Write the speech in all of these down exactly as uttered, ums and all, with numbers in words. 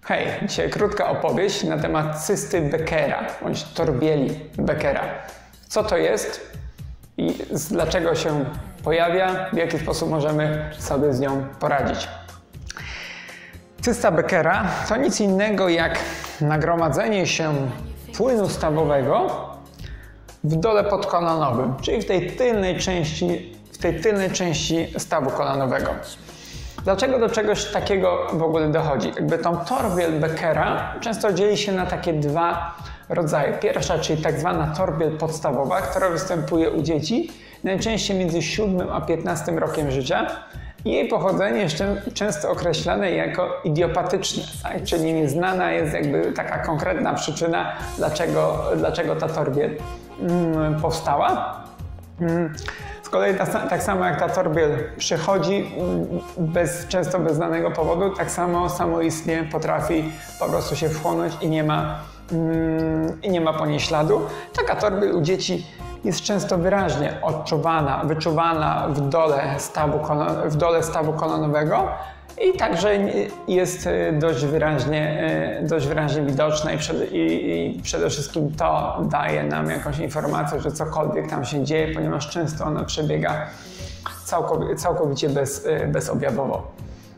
Hej, dzisiaj krótka opowieść na temat cysty Beckera bądź torbieli Beckera. Co to jest i dlaczego się pojawia, w jaki sposób możemy sobie z nią poradzić. Cysta Beckera to nic innego jak nagromadzenie się płynu stawowego w dole podkolanowym, czyli w tej tylnej części, w tej tylnej części stawu kolanowego. Dlaczego do czegoś takiego w ogóle dochodzi? Jakby tą torbiel Beckera często dzieli się na takie dwa rodzaje. Pierwsza, czyli tak zwana torbiel podstawowa, która występuje u dzieci najczęściej między siódmym a piętnastym rokiem życia. Jej pochodzenie jest często określane jako idiopatyczne, tak? Czyli nieznana jest jakby taka konkretna przyczyna, dlaczego, dlaczego ta torbiel mm, powstała. Mm. Z kolei ta, tak samo jak ta torbiel przychodzi bez, często bez znanego powodu, tak samo samoistnie potrafi po prostu się wchłonąć i nie ma, mm, i nie ma po niej śladu. Taka torbiel u dzieci jest często wyraźnie odczuwana, wyczuwana w dole stawu, w dole stawu kolanowego i także jest dość wyraźnie, dość wyraźnie widoczna i przede, i, i przede wszystkim to daje nam jakąś informację, że cokolwiek tam się dzieje, ponieważ często ona przebiega całkowicie, całkowicie bez, bezobjawowo.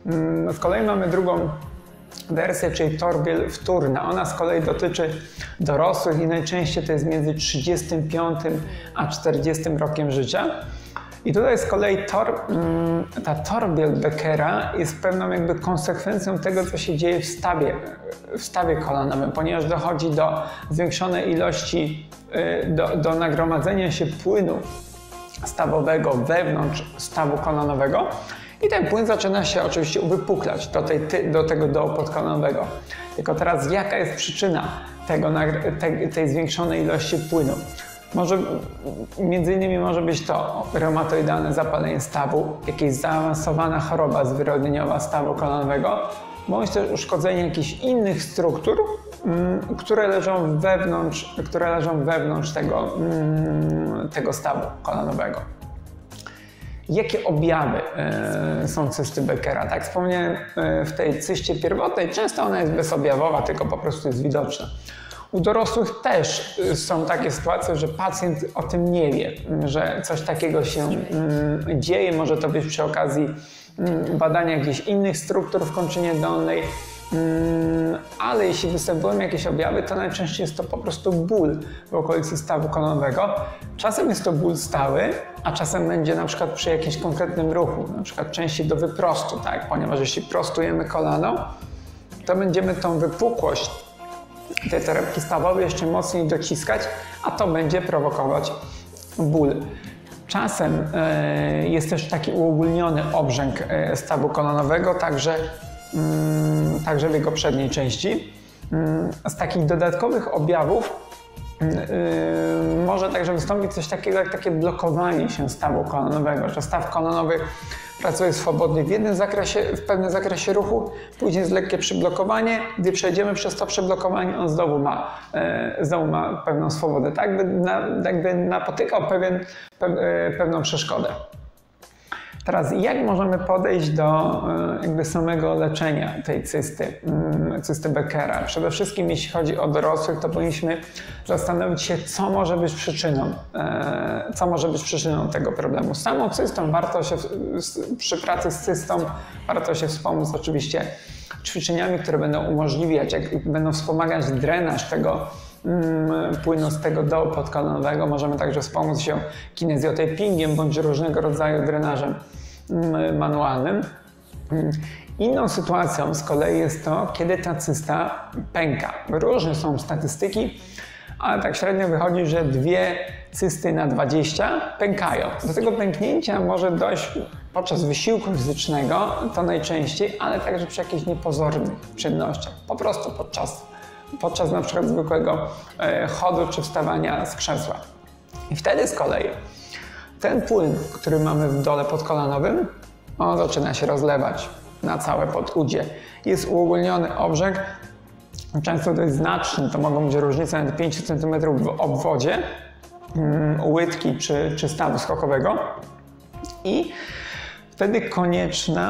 Z kolei mamy drugą wersję, czyli torbiel wtórna. Ona z kolei dotyczy dorosłych i najczęściej to jest między trzydziestym piątym a czterdziestym rokiem życia. I tutaj z kolei tor, ta torbiel Beckera jest pewną jakby konsekwencją tego, co się dzieje w stawie, w stawie kolanowym, ponieważ dochodzi do zwiększonej ilości, do, do nagromadzenia się płynu stawowego wewnątrz stawu kolanowego. I ten płyn zaczyna się oczywiście uwypuklać do, tej, do tego dołu podkolanowego. Tylko teraz jaka jest przyczyna tego, tej, tej zwiększonej ilości płynu? Może, między innymi może być to reumatoidalne zapalenie stawu, jakaś zaawansowana choroba zwyrodnieniowa stawu kolanowego, bądź też uszkodzenie jakichś innych struktur, mm, które leżą wewnątrz, które leżą wewnątrz tego, mm, tego stawu kolanowego. Jakie objawy y, są cysty Beckera? Tak wspomniałem, y, w tej cyście pierwotnej często ona jest bezobjawowa, tylko po prostu jest widoczna. U dorosłych też y, są takie sytuacje, że pacjent o tym nie wie, że coś takiego się y, dzieje. Może to być przy okazji y, badania jakichś innych struktur w kończynie dolnej, y, ale jeśli występują jakieś objawy, to najczęściej jest to po prostu ból w okolicy stawu kolanowego. Czasem jest to ból stały, a czasem będzie na przykład przy jakimś konkretnym ruchu, na przykład częściej do wyprostu, tak? Ponieważ jeśli prostujemy kolano, to będziemy tą wypukłość tej torebki stawowej jeszcze mocniej dociskać, a to będzie prowokować ból. Czasem y, jest też taki uogólniony obrzęk y, stawu kolanowego, także, y, także w jego przedniej części. Y, z takich dodatkowych objawów Yy, może także wystąpić coś takiego jak takie blokowanie się stawu kolanowego, że staw kolanowy pracuje swobodnie w jednym zakresie, w pewnym zakresie ruchu, później jest lekkie przyblokowanie, gdy przejdziemy przez to przyblokowanie, on znowu ma, yy, znowu ma pewną swobodę, tak jakby, na, jakby napotykał pewien, pe, yy, pewną przeszkodę. Teraz jak możemy podejść do jakby samego leczenia tej cysty, cysty Beckera? Przede wszystkim jeśli chodzi o dorosłych, to powinniśmy zastanowić się, co może być przyczyną, co może być przyczyną tego problemu. Z samą cystą warto się, przy pracy z cystą warto się wspomóc oczywiście ćwiczeniami, które będą umożliwiać, jak będą wspomagać drenaż tego płynu z tego dołu podkolanowego. Możemy także wspomóc się kinezjotapingiem bądź różnego rodzaju drenażem manualnym. Inną sytuacją z kolei jest to, kiedy ta cysta pęka. Różne są statystyki, ale tak średnio wychodzi, że dwie cysty na dwadzieścia pękają. Do tego pęknięcia może dojść podczas wysiłku fizycznego, to najczęściej, ale także przy jakichś niepozornych czynnościach. Po prostu podczas podczas na przykład zwykłego e, chodu czy wstawania z krzesła. I wtedy z kolei ten płyn, który mamy w dole podkolanowym, on zaczyna się rozlewać na całe podudzie. Jest uogólniony obrzęk, często dość znaczny, to mogą być różnice nawet pięć centymetrów w obwodzie mm, łydki czy, czy stawu skokowego i wtedy konieczna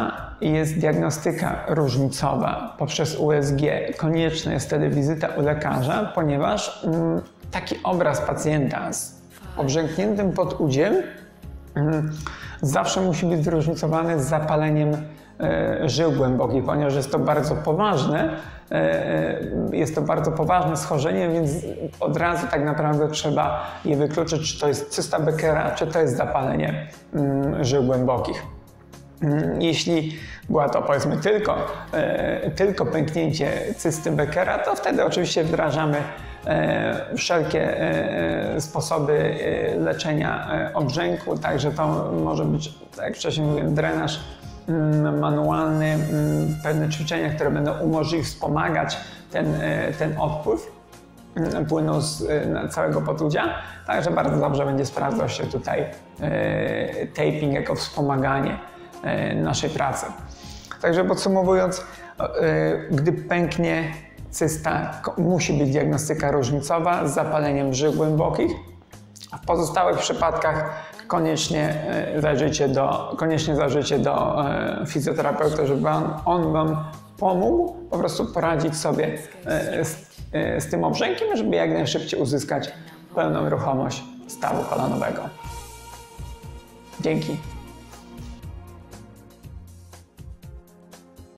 i jest diagnostyka różnicowa poprzez U S G, konieczna jest wtedy wizyta u lekarza, ponieważ mm, taki obraz pacjenta z obrzękniętym podudziem mm, zawsze musi być zróżnicowany z zapaleniem e, żył głębokich, ponieważ jest to bardzo poważne, e, jest to bardzo poważne schorzenie, więc od razu tak naprawdę trzeba je wykluczyć, czy to jest cysta Beckera, czy to jest zapalenie mm, żył głębokich. Jeśli była to, powiedzmy, tylko, e, tylko pęknięcie cysty Beckera, to wtedy oczywiście wdrażamy e, wszelkie e, sposoby e, leczenia e, obrzęku, także to może być, tak jak wcześniej mówiłem, drenaż mm, manualny, mm, pewne ćwiczenia, które będą umożliwić wspomagać ten, e, ten odpływ mm, płynu z e, całego podudzia, także bardzo dobrze będzie sprawdzał się tutaj e, taping jako wspomaganie naszej pracy. Także podsumowując, gdy pęknie cysta, musi być diagnostyka różnicowa z zapaleniem żył głębokich. W pozostałych przypadkach koniecznie zajrzyjcie do, koniecznie zajrzyjcie do fizjoterapeuty, żeby on, on Wam pomógł po prostu poradzić sobie z, z tym obrzękiem, żeby jak najszybciej uzyskać pełną ruchomość stawu kolanowego. Dzięki.